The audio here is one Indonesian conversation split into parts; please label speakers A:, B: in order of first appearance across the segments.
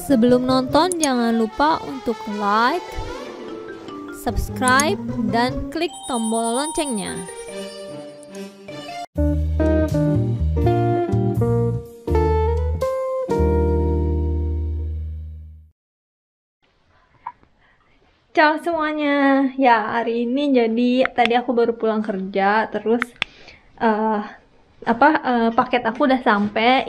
A: Sebelum nonton jangan lupa untuk like, subscribe, dan klik tombol loncengnya. Ciao semuanya. Ya, hari ini jadi tadi aku baru pulang kerja, terus paket aku udah sampai.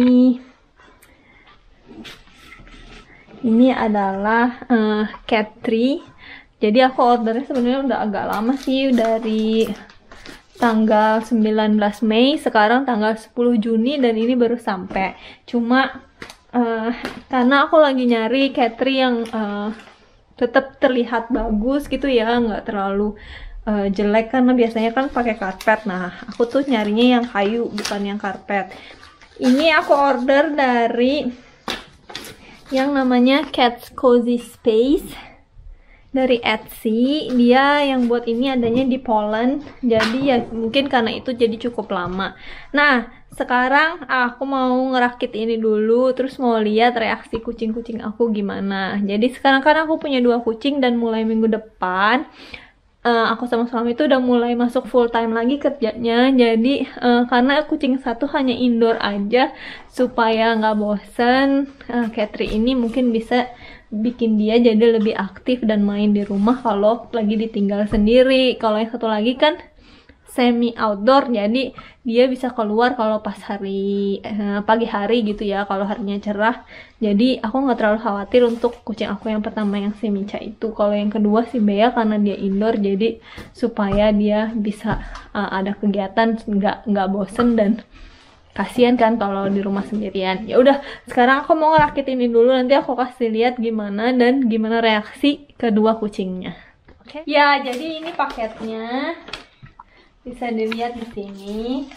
A: Ini adalah cat tree. Jadi aku ordernya sebenarnya udah agak lama sih, dari tanggal 19 Mei, sekarang tanggal 10 Juni dan ini baru sampai. Cuma karena aku lagi nyari cat tree yang tetap terlihat bagus gitu ya, nggak terlalu jelek, karena biasanya kan pakai karpet. Nah, aku tuh nyarinya yang kayu, bukan yang karpet. Ini aku order dari yang namanya Cat's Cozy Space dari Etsy. Dia yang buat ini adanya di Poland, jadi ya mungkin karena itu jadi cukup lama. Nah, sekarang aku mau ngerakit ini dulu, terus mau lihat reaksi kucing-kucing aku gimana. Jadi sekarang kan aku punya 2 kucing dan mulai minggu depan aku sama suami itu udah mulai masuk full time lagi kerjanya. Jadi karena kucing satu hanya indoor aja supaya nggak bosen, cat tree ini mungkin bisa bikin dia jadi lebih aktif dan main di rumah kalau lagi ditinggal sendiri. Kalau yang satu lagi kan semi outdoor, jadi dia bisa keluar kalau pas hari pagi hari gitu ya, kalau harinya cerah. Jadi aku nggak terlalu khawatir untuk kucing aku yang pertama yang si Mica itu. Kalau yang kedua si Bea karena dia indoor, jadi supaya dia bisa ada kegiatan, nggak bosen, dan kasihan kan kalau di rumah sendirian. Ya udah, sekarang aku mau ngerakit ini dulu, nanti aku kasih lihat gimana dan gimana reaksi kedua kucingnya. Oke? Ya, jadi ini paketnya. Bisa dilihat di sini.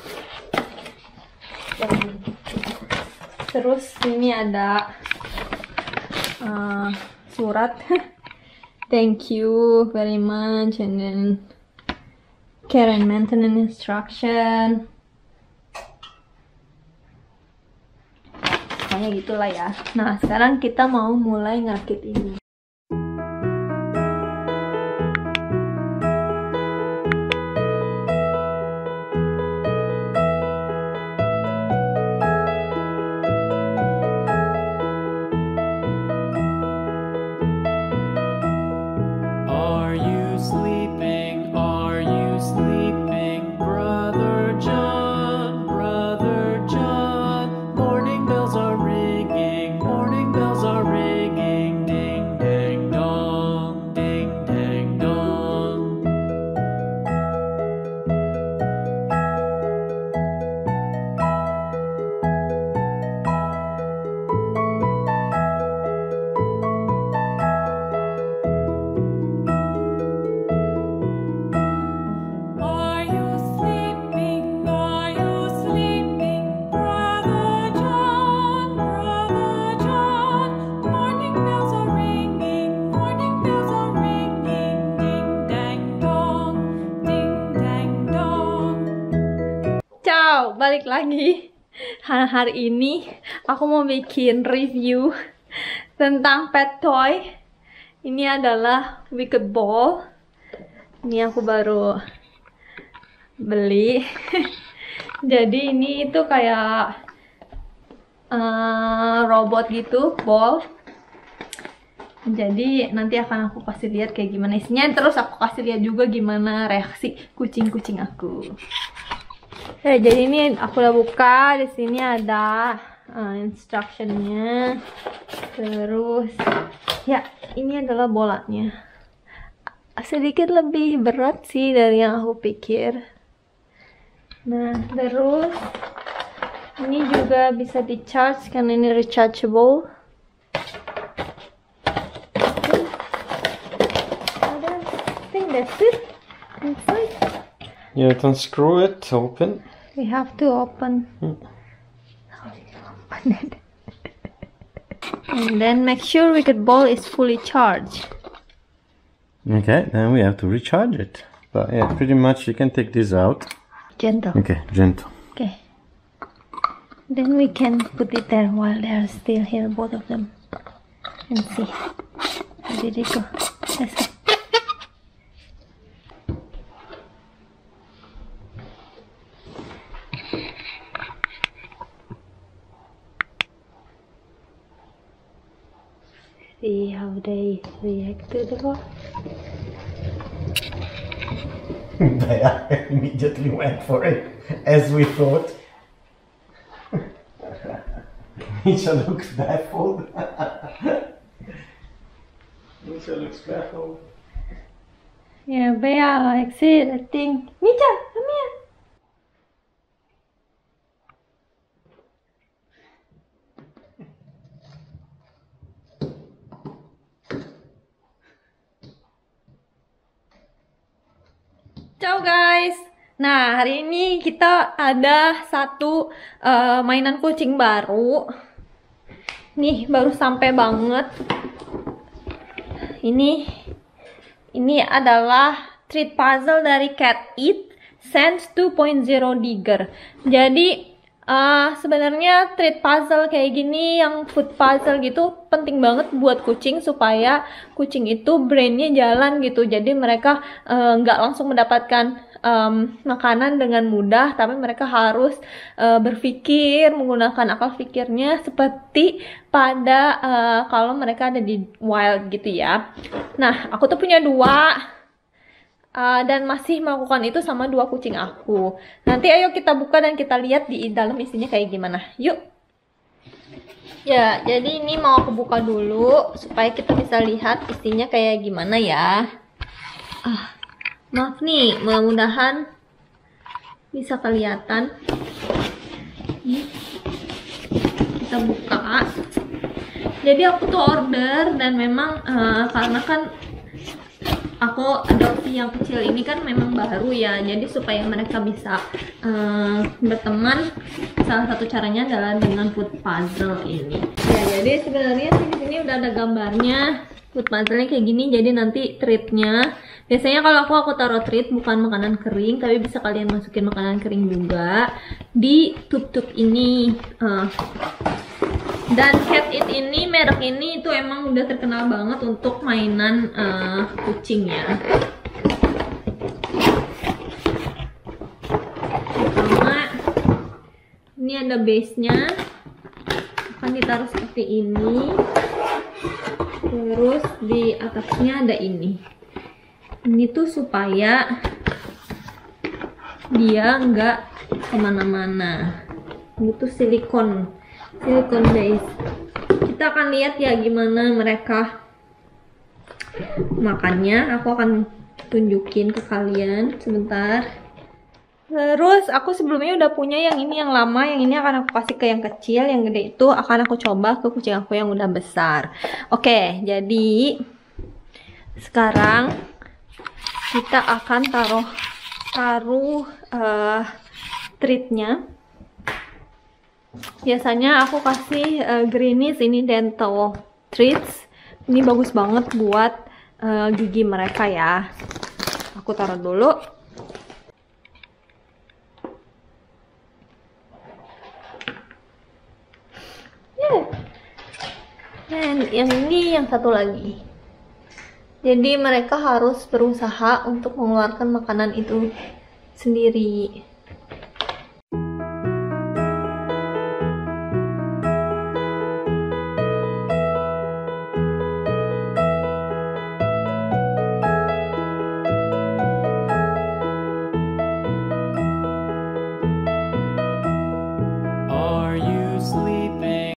A: Terus ini ada surat thank you very much, and then care and maintenance instruction. Pokoknya gitulah ya. Nah, sekarang kita mau mulai ngerakit ini. Balik lagi. Hari ini aku mau bikin review tentang pet toy. Ini adalah Wicked Ball. Ini aku baru beli. Jadi ini itu kayak robot gitu, ball. Jadi nanti akan aku kasih lihat kayak gimana isinya, terus aku kasih lihat juga gimana reaksi kucing-kucing aku. Jadi ini aku udah buka. Di sini ada instructionnya. Terus ya, ini adalah bolanya. Sedikit lebih berat sih dari yang aku pikir. Nah, terus ini juga bisa di charge karena ini rechargeable. I think that's it inside.
B: You have to unscrew it, open.
A: We have to open. Open it. And then make sure Wicked Ball is fully charged.
B: Okay, then we have to recharge it. But yeah, pretty much you can take this out.
A: Gentle.
B: Okay, gentle.
A: Okay. Then we can put it there while they're still here, both of them, and see. How did it go? Let's go. See how they react to the ball.
B: They immediately went for it, as we thought. Misha looks baffled. Misha looks baffled.
A: Yeah, they are exciting. Misha, come here. Ciao guys. Nah, hari ini kita ada satu mainan kucing baru. Nih, baru sampai banget. Ini adalah treat puzzle dari Cat Eat Sense 2.0 Digger. Jadi sebenarnya treat puzzle kayak gini, yang food puzzle gitu, penting banget buat kucing supaya kucing itu brainnya jalan gitu. Jadi mereka nggak langsung mendapatkan makanan dengan mudah, tapi mereka harus berpikir, menggunakan akal pikirnya seperti pada kalau mereka ada di wild gitu ya. Nah, aku tuh punya dua. Dan masih melakukan itu sama dua kucing aku. Nanti ayo kita buka dan kita lihat di dalam isinya kayak gimana. Yuk. Ya, jadi ini mau aku buka dulu supaya kita bisa lihat isinya kayak gimana ya. Maaf nih, mudah-mudahan bisa kelihatan. Nih, kita buka. Jadi aku tuh order, dan memang karena kan aku adopsi yang kecil ini kan memang baru ya, jadi supaya mereka bisa berteman, salah satu caranya adalah dengan food puzzle ini. Ya, jadi sebenarnya di sini udah ada gambarnya. Food puzzle-nya kayak gini, jadi nanti treatnya. Biasanya kalau aku taruh treat bukan makanan kering, tapi bisa kalian masukin makanan kering juga di tub-tub ini. Dan Cat Eat ini, merek ini itu emang udah terkenal banget untuk mainan kucing ya. Pertama, ini ada base-nya, akan ditaruh seperti ini. Terus di atasnya ada ini. Ini tuh supaya dia nggak kemana-mana. Ini tuh silikon base. Kita akan lihat ya gimana mereka makannya. Aku akan tunjukin ke kalian sebentar. Terus aku sebelumnya udah punya yang ini, yang lama. Yang ini akan aku kasih ke yang kecil. Yang gede itu akan aku coba ke kucing aku yang udah besar. Oke, jadi sekarang kita akan taruh treatnya. Biasanya aku kasih Greenies, ini dental treats. Ini bagus banget buat gigi mereka ya. Aku taruh dulu. Dan yang ini yang satu lagi. Jadi mereka harus berusaha untuk mengeluarkan makanan itu sendiri.